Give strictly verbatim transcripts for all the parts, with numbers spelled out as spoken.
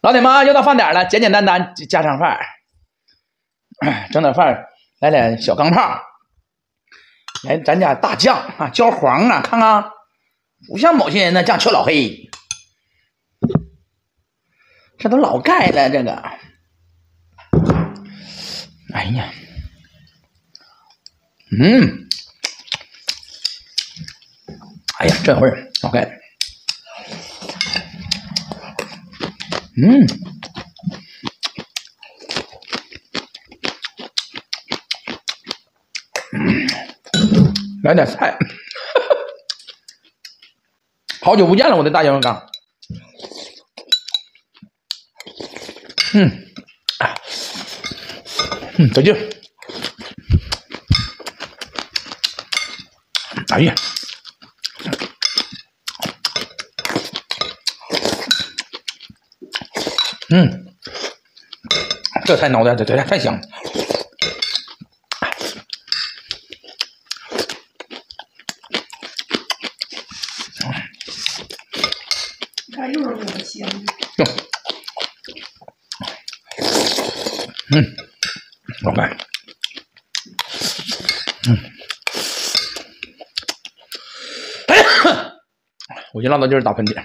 老铁们，又到饭点了，简简单单家常饭，整点饭，来点小钢炮，来咱家大酱啊，焦黄啊，看看，不像某些人那酱全老黑，这都老盖了，这个，哎呀，嗯，哎呀，这味儿老盖。 嗯，嗯，来点菜，好久不见了，我的大羊肉缸。嗯，啊，嗯，得劲。哎呀，嗯，这菜脑袋这这太香了。 看肉肉很香。 嗯，老干。嗯，我一辣到劲儿打喷嚏。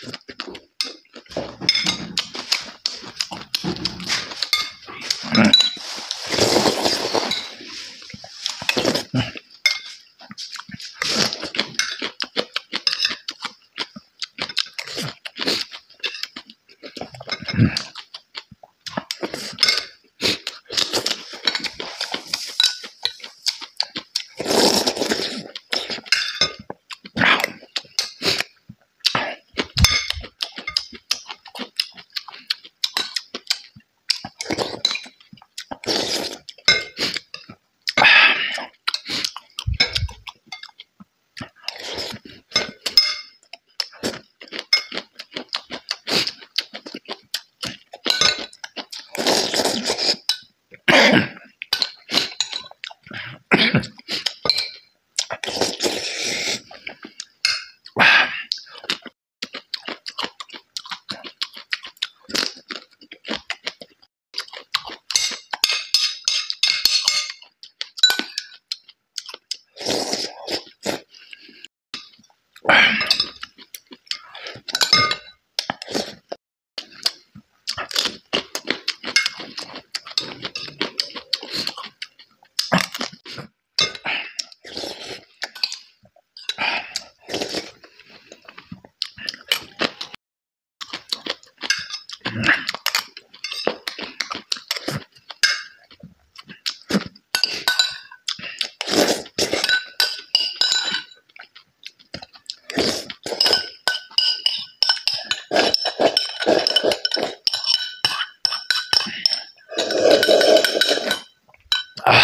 啊，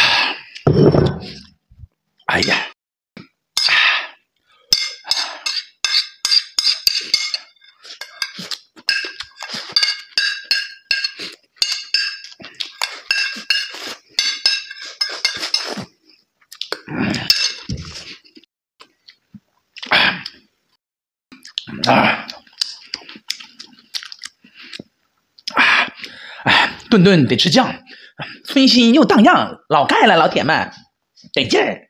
哎呀，啊，啊，哎，顿顿得吃酱，村心又荡漾，老盖了，老铁们，得劲儿。